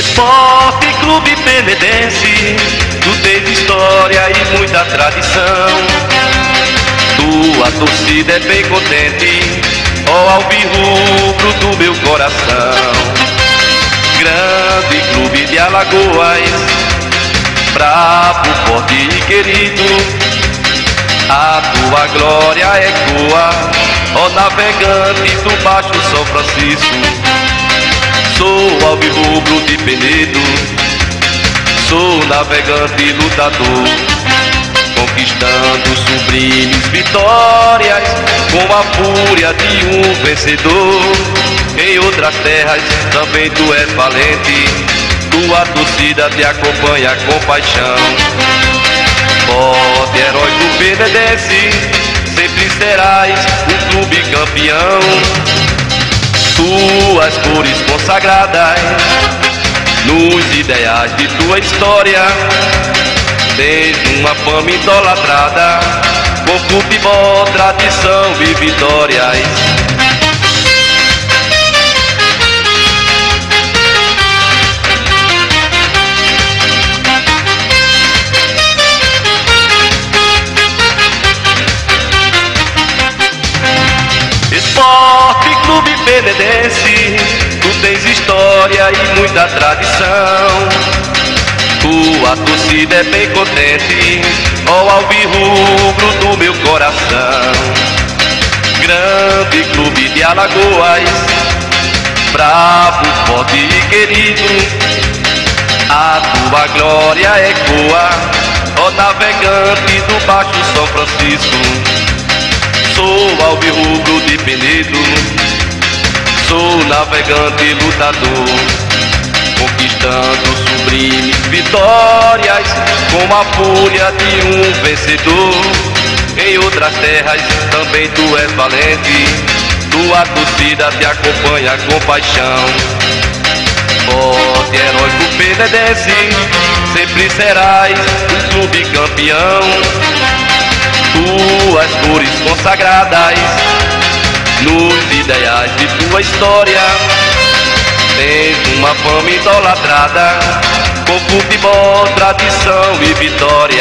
Esporte Clube Penedense, tu tens história e muita tradição. Tua torcida é bem contente, ó alvirrubro do meu coração. Grande clube de Alagoas, bravo, forte e querido, a tua glória ecoa, ó navegante do Baixo São Francisco. Sou alvirrubro de Penedo, sou navegante lutador, conquistando sublimes vitórias, com a fúria de um vencedor. Em outras terras também tu és valente, tua torcida te acompanha com paixão. Forte herói do Penedense, sempre serás um clube campeão. Tuas cores consagradas nos ideais de tua história, tens uma fama idolatrada, com futebol, tradição e vitórias. Esporte Clube Penedense, tu tens história e muita tradição. Tua torcida é bem contente, ó alvirrubro do meu coração. Grande clube de Alagoas, bravo, forte e querido, a tua glória ecoa, ó navegante do Baixo São Francisco. Sou alvirrubro de Penedo, sou navegante lutador, conquistando sublimes vitórias, com a fúria de um vencedor. Em outras terras também tu és valente, tua torcida te acompanha com paixão. Forte herói do Penedense, sempre serás um clube campeão. Tuas cores consagradas nos ideais de tua história, tens uma fama idolatrada, com futebol, tradição e vitória.